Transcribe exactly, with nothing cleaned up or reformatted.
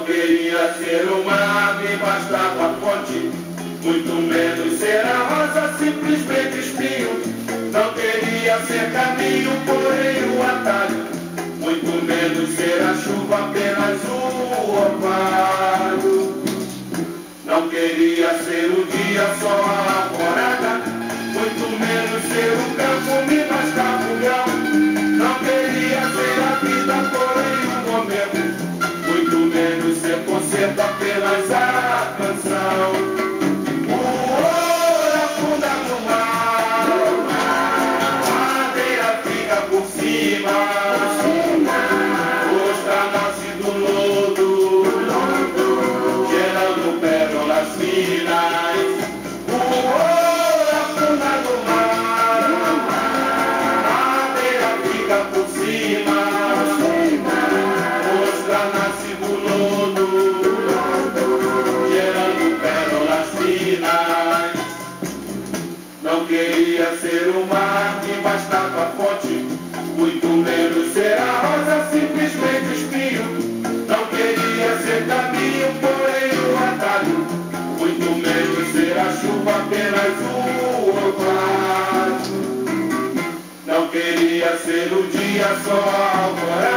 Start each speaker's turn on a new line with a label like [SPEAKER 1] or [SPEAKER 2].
[SPEAKER 1] Não queria ser o mar, me bastava a fonte, muito menos ser a rosa, simplesmente espinho. Não queria ser caminho, porém o atalho, muito menos ser a chuva, apenas o orvalho. Não queria ser o dia, só a alvorada, muito menos ser o campo, me bastava o grão. Não queria ser a vida, porém o momento, muito menos ser concerto, apenas a canção. O ouro afunda no mar, a madeira fica por cima, ostra nasce do lodo, gerando pérolas finas. O ouro afunda no mar, a madeira fica por cima, ostra nasce do lodo, gerando pérolas finas. Não queria ser o mar, me bastava a fonte, muito menos ser a rosa, simplesmente espinho. Não queria ser caminho, porém o atalho, muito menos ser a chuva, apenas o orvalho. Não queria ser o dia, só a alvorada,